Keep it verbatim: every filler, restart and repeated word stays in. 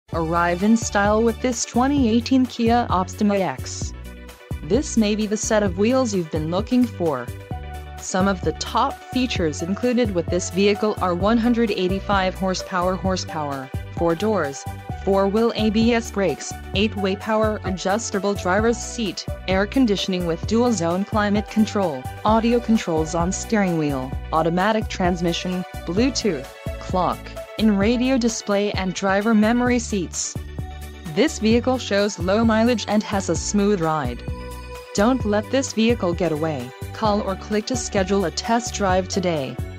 Arrive in style with this twenty eighteen Kia Optima X. This may be the set of wheels you've been looking for. Some of the top features included with this vehicle are one hundred eighty-five horsepower horsepower, four doors, four-wheel A B S brakes, eight-way power adjustable driver's seat, air conditioning with dual-zone climate control, audio controls on steering wheel, automatic transmission, Bluetooth, clock, in radio display and driver memory seats. This vehicle shows low mileage and has a smooth ride. Don't let this vehicle get away. Call or click to schedule a test drive today.